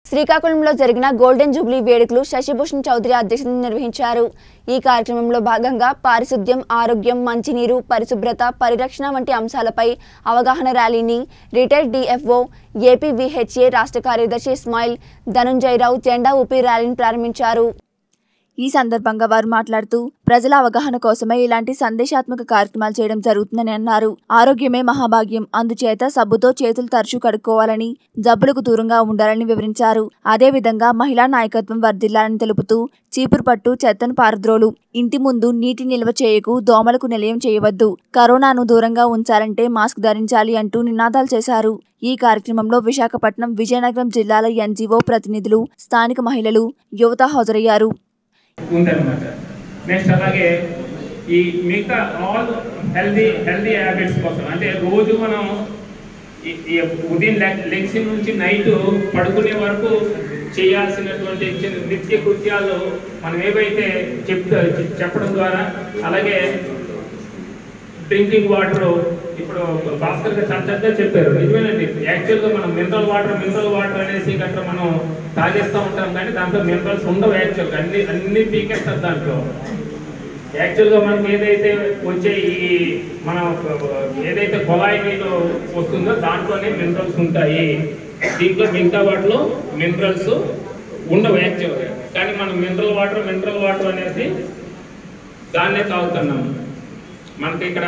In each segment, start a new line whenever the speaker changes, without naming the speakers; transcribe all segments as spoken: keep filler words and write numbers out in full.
శ్రీకాకుళంలో జరిగిన golden Jubilee వేడుకలు శశిభూషణ్ చౌదరి అధ్యక్షతన నిర్వహించారు। ఈ కార్యక్రమంలో భాగంగా పారిశుద్ధ్యం, ఆరోగ్యం, మంచినీరు, పరిశుభ్రత, పరిరక్షణ వంటి అంశాలపై అవగాహన ర్యాలీని రిటైర్డ్ డిఎఫ్ఓ ఏపీవీహెచ్ఏ రాష్ట్ర కార్యదర్శి ఇస్మాయిల్ ధనుంజయరావు జెండా ఊపి ర్యాలీని ప్రారంభించారు। ఈ సందర్భంగా వారు మాట్లాడుతూ ప్రజల అవగాహన కోసమే ఇలాంటి సందేశాత్మక కార్యక్రమాలు చేయడం జరుగుతుందని అన్నారు। ఆరోగ్యమే మహాభాగ్యం, అందుచేత సబ్బుతో చేతులు తరచూ కడుక్కోవాలని, జబ్బులకు దూరంగా ఉండాలని వివరించారు। అదే విధంగా మహిళా నాయకత్వం వర్ధిల్లాలని తెలుపుతూ చీపురు పట్టు, చెత్తను పారద్రోలు, ఇంటి ముందు నీటి నిల్వ చేయకు, దోమలకు నిలయం చేయవద్దు, కరోనాను దూరంగా ఉంచాలంటే మాస్క్ ధరించాలి అంటూ నినాదాలు చేశారు। ఈ కార్యక్రమంలో విశాఖపట్నం, విజయనగరం జిల్లాల ఎన్జీఓ ప్రతినిధులు, స్థానిక మహిళలు, యువత హాజరయ్యారు।
ఉందన్నమాట। నెక్స్ట్ అలాగే ఈ మిగతా ఆల్ హెల్దీ హెల్దీ హ్యాబిట్స్ కోసం అంటే రోజు మనం ఉదయం లెగ్స్ నుంచి నైట్ పడుకునే వరకు చేయాల్సినటువంటి నిత్య కృత్యాలు మనం ఏవైతే చెప్ చెప్పడం ద్వారా, అలాగే డ్రింకింగ్ వాటర్ ఇప్పుడు భాస్కర్ గారు చాలా చక్కగా చెప్పారు, నిజమేనండి। యాక్చువల్గా మనం మినరల్ వాటర్ మినరల్ వాటర్ అనేసి గట్రా మనం తాగేస్తూ ఉంటాం, కానీ దాంట్లో మినరల్స్ ఉండవు। యాక్చువల్గా అన్ని అన్ని పీకేస్తారు దాంట్లో। యాక్చువల్గా మనకి ఏదైతే వచ్చే ఈ మనం ఏదైతే కొలాయి నీళ్ళు వస్తుందో దాంట్లోనే మినరల్స్ ఉంటాయి, దీంట్లో మిగతా వాటిలో మినరల్స్ ఉండవు యాక్చువల్గా। కానీ మనం మినరల్ వాటర్ మినరల్ వాటర్ అనేది దాన్నే తాగుతున్నాం। మనకి ఇక్కడ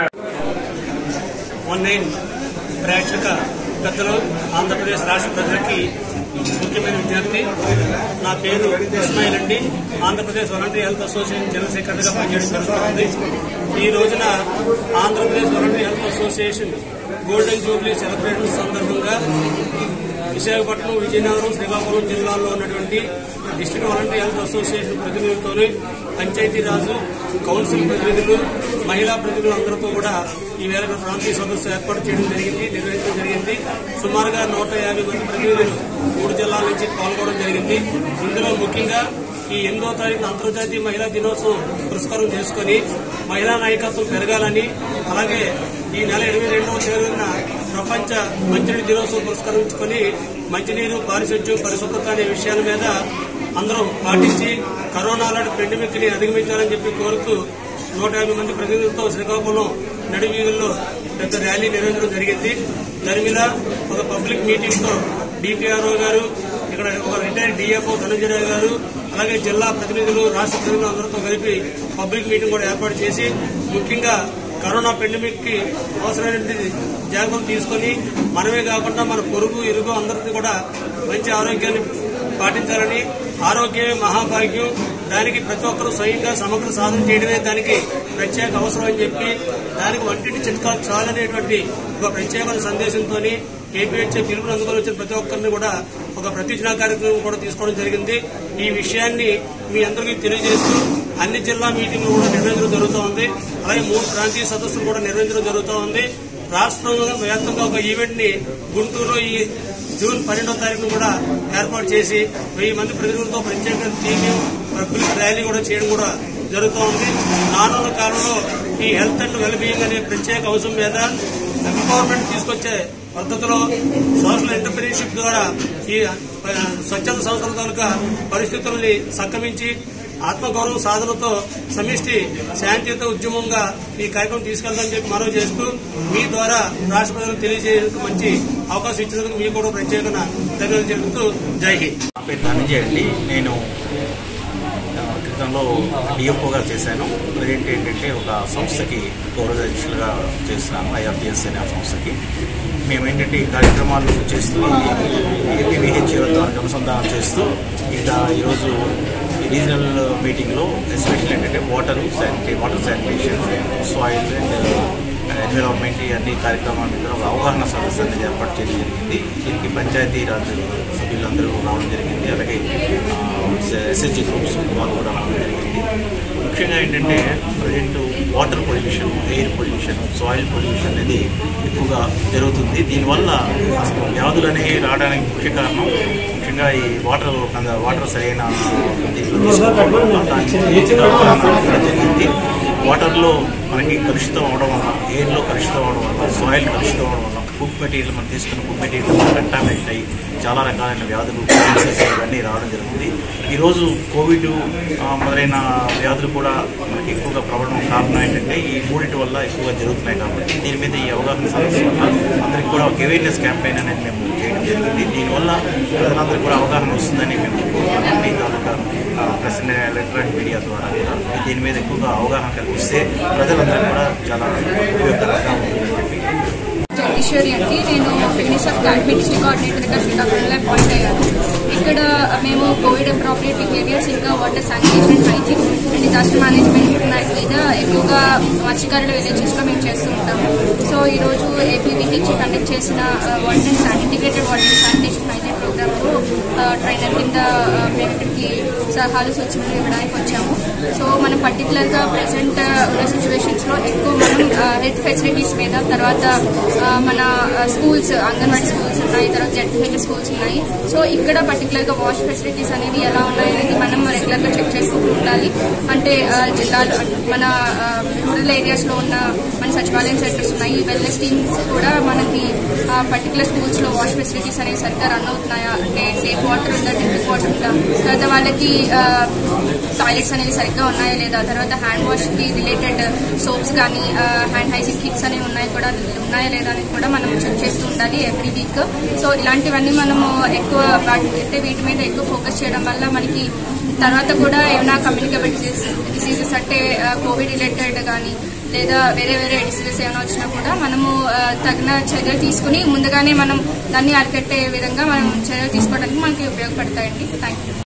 ఆన్లైన్ ప్రేక్షక పెద్దలు, ఆంధ్రప్రదేశ్ రాష్ట్ర ప్రజలకి ముఖ్యమైన విజ్ఞప్తి, నా పేరు ఇస్మాయిల్ అండి। Andhra Pradesh voluntary health association general సెక్రటరీగా పనిచేయడం జరుగుతుంది। ఈ రోజున Andhra Pradesh voluntary health association golden jubilee celebration సందర్భంగా విశాఖపట్నం, విజయనగరం, శ్రీకాకుళం జిల్లాల్లో ఉన్నటువంటి డిస్ట్రిక్ట్ వాలంటరీ హెల్త్ అసోసియేషన్ ప్రతినిధులతో, పంచాయతీరాజు కౌన్సిల్ ప్రతినిధులు, మహిళా ప్రతినిధులు అందరితో కూడా ఈ వేళ ప్రాంతీయ సదస్సు ఏర్పాటు చేయడం జరిగింది నిర్వహించడం జరిగింది। సుమారుగా నూట యాభై మంది ప్రతినిధులు మూడు జిల్లాల నుంచి పాల్గొనడం జరిగింది। ఇందులో ముఖ్యంగా ఈ ఎనిమిదో తారీఖున అంతర్జాతీయ మహిళా దినోత్సవం పురస్కారం చేసుకుని మహిళా నాయకత్వం పెరగాలని, అలాగే ఈ నెల ఇరవై రెండవ తేదీన ప్రపంచ మంచినీటి దినోత్సవం పురస్కరించుకుని మంచినీరు, పారిశుద్ధ్యం, పరిశుభ్రత అనే విషయాల మీద అందరం పాటించి కరోనా లాంటి పెండమిక్ ని అధిగమించాలని చెప్పి కోరుతూ నూట యాభై మంది ప్రతినిధులతో శ్రీకాకుళం నడివీధుల్లో పెద్ద ర్యాలీ నిర్వహించడం జరిగింది। దాని మీద ఒక పబ్లిక్ మీటింగ్ తో డిపిఆర్ఓ గారు, ఇక్కడ ఒక రిటైర్డ్ డిఎఫ్ఓ ధనుంజయరావు గారు, అలాగే జిల్లా ప్రతినిధులు, రాష్ట్ర ప్రతినిధులు అందరితో కలిపి పబ్లిక్ మీటింగ్ కూడా ఏర్పాటు చేసి ముఖ్యంగా కరోనా పెండమిక్ కి అవసరమైన జాగ్రత్తలు తీసుకుని మనమే కాకుండా మన పొరుగు ఇరుగు అందరికీ కూడా మంచి ఆరోగ్యాన్ని పాటించాలని, ఆరోగ్యమే మహాభాగ్యం, దానికి ప్రతి ఒక్కరూ స్వయంగా సమగ్ర సాధన చేయడమే దానికి ప్రత్యేక అవసరం అని చెప్పి దానికి వంటింటి చిట్కాలు చాలనేటువంటి ఒక ప్రత్యేకమైన సందేశంతో ఏపీహెచ్ఏ పిలుపుని అందుకొని వచ్చిన ప్రతి ఒక్కరిని కూడా ఒక ప్రతిజ్ఞా కార్యక్రమం కూడా తీసుకోవడం జరిగింది। ఈ విషయాన్ని మీ అందరికీ తెలియజేస్తూ అన్ని జిల్లా మీటింగ్లు కూడా నిర్వహించడం జరుగుతూ ఉంది, అలాగే మూడు ప్రాంతీయ సదస్సులు కూడా నిర్వహించడం జరుగుతూ ఉంది। రాష్ట్రం వ్యాప్తంగా ఒక ఈవెంట్ ని గుంటూరులో ఈ జూన్ పన్నెండవ తారీఖును కూడా ఏర్పాటు చేసి వెయ్యి మంది ప్రతినిధులతో ప్రత్యేక టీవీ పబ్లిక్ ర్యాలీ కూడా చేయడం కూడా జరుగుతూ ఉంది। రానున్న కాలంలో ఈ హెల్త్ అండ్ వెల్ బీయింగ్ అనే ప్రత్యేక అంశం మీద ఎంపవర్మెంట్ తీసుకొచ్చే పద్ధతిలో సోషల్ ఎంటర్ప్రీనర్షిప్ ద్వారా ఈ స్వచ్ఛంద సంస్థల తాలూకా పరిస్థితుల్ని సక్కమించి ఆత్మగౌరవ సాధనతో సమిష్టి శాంతియుత ఉద్యమంగా ఈ కార్యక్రమం తీసుకెళ్తామని చెప్పి మనవి చేస్తూ మీ ద్వారా రాష్ట్ర ప్రజలకు తెలియజేయడానికి మంచి అవకాశం ఇచ్చినందుకు మీకు కూడా ప్రత్యేక ధన్యవాదాలు తెలుపుతూ జై హింద్।
నా పేరు ధనంజయ్ అండి। నేను క్రితంలో డిఎఫ్ఓగా చేశాను, ప్రజెంట్ ఏంటంటే ఒక సంస్థకి గౌరవాధ్యక్షులుగా చేస్తున్నాను, ఐఆర్పిఎస్ అనే సంస్థకి। మేము ఏంటంటే ఈ కార్యక్రమాలు చేస్తూ ఏపీవీహెచ్ఏతో అనుసంధానం చేస్తూ ఇంకా ఈరోజు రీజనల్ మీటింగ్లో ఎస్పెషల్ ఏంటంటే water sanitary water sanitation, soil and environment అన్ని కార్యక్రమాల మీద ఒక అవగాహన సదస్సు అనేది ఏర్పాటు చేయడం జరిగింది। దీనికి పంచాయతీ రాజ్ సభ్యులందరూ రావడం జరిగింది, అలాగే ఎస్ఎస్జీ గ్రూప్స్ వాళ్ళు కూడా రావడం జరిగింది। ముఖ్యంగా ఏంటంటే present water pollution, air pollution, soil pollution అనేది ఎక్కువగా జరుగుతుంది। దీనివల్ల అసలు వ్యాధులు అనేవి రావడానికి ముఖ్య కారణం ముఖ్యంగా ఈ వాటర్ వాటర్ సరైన జరిగింది। వాటర్లో మనకి కలుషితం అవడం వల్ల, ఎయిర్లో కలుషితం అవడం వల్ల, సాయిల్ కలుషితం అవడం వల్ల, ఫుడ్ మెటీరియల్ మనం తీసుకున్న ఫుడ్ మెటీరియల్ కంటామినేట్ అయ్యి చాలా రకాలైన వ్యాధులు రావడం జరుగుతుంది. ఈరోజు కోవిడ్ మొదలైన వ్యాధులు కూడా మనకి ఎక్కువగా ప్రబలడం కారణం ఏంటంటే ఈ మూడింటి వల్ల ఎక్కువగా జరుగుతున్నాయి. కాబట్టి దీని మీద ఈ అవగాహన సదస్సు వల్ల అందరికీ కూడా ఒక అవేర్నెస్ క్యాంపెయిన్ అనేది మేము చేయడం జరిగింది. దీనివల్ల ప్రజలందరికీ కూడా అవగాహన వస్తుందని మేము మీ తాలూకా ప్రెస్ ఎలక్ట్రానిక్ మీడియా ద్వారా కూడా దీని మీద ఎక్కువగా అవగాహన కల్పిస్తే ప్రజలందరూ కూడా చాలా ఉపయోగకరంగా ఉంటుందని చెప్పి.
జగదీశ్వరి అండి, నేను యూనిసెఫ్ అకాడమీ డిస్ట్రిక్ట్ కోఆర్డినేటర్గా శ్రీకాకుళంలో అపాయింట్ అయ్యాను. ఇక్కడ మేము కోవిడ్ అప్రోప్రియేట్ బిహేవియర్స్, ఇంకా water sanitation, hygiene and disaster management మీద ఎక్కువగా మత్స్యకారుల విలేజెస్లో మేము చేస్తూ ఉంటాము. సో ఈరోజు ఏపీవీటీకి కండక్ట్ చేసిన వాటర్ అండ్ శాని integrated water and sanitation hygiene ప్రోగ్రామ్లో ట్రైనర్ కింద మేము ఇక్కడికి సలహాలు సూచనలు ఇవ్వడానికి వచ్చాము. సో మనం పర్టికులర్గా ప్రెసెంట్ ఉన్న సిచ్యువేషన్స్లో ఎక్కువ మనం హెల్త్ ఫెసిలిటీస్ మీద, తర్వాత మన స్కూల్స్, అంగన్వాడీ స్కూల్స్ ఉన్నాయి, తర్వాత జెడ్పీహెచ్ స్కూల్స్ ఉన్నాయి. సో ఇక్కడ పర్టికులర్గా వాష్ ఫెసిలిటీస్ అనేవి ఎలా ఉన్నాయి అనేది మనం రెగ్యులర్గా చెక్ చేసుకుంటూ ఉండాలి. అంటే జిల్లాలో మన రూరల్ ఏరియాస్లో ఉన్న మన సచివాలయం సెంటర్స్ ఉన్నాయి, వెల్నెస్ టీమ్స్ కూడా మనకి పర్టికులర్ స్కూల్స్లో వాష్ ఫెసిలిటీస్ అనేవి సరిగ్గా రన్ అవుతున్నాయా, అంటే సేఫ్ వాటర్ ఉందా, డ్రింకింగ్ వాటర్ ఉందా, తర్వాత వాళ్ళకి టాయిలెట్స్ అనేవి సరిగ్గా ఉన్నాయా లేదా, తర్వాత హ్యాండ్ వాష్కి రిలేటెడ్ సోప్స్ కానీ హ్యాండ్ హైజీన్ కిట్స్ అనేవి ఉన్నాయి కూడా ఉన్నాయా లేదా అనేది కూడా మనం చెక్ చేస్తూ ఉండాలి ఎవ్రీ వీక్. సో ఇలాంటివన్నీ మనము ఎక్కువ అంటే వీటి మీద ఎక్కువ ఫోకస్ చేయడం వల్ల మనకి తర్వాత కూడా ఏమైనా కమ్యూనికేబుల్ డిసీజ్ డిసీజెస్ అంటే కోవిడ్ రిలేటెడ్ కానీ లేదా వేరే వేరే డిసీజెస్ ఏమైనా వచ్చినా కూడా మనము తగిన చర్యలు తీసుకుని ముందుగానే మనం దాన్ని అరికట్టే విధంగా మనం చర్యలు తీసుకోవడానికి మనకి ఉపయోగపడతాయండి. Thank you.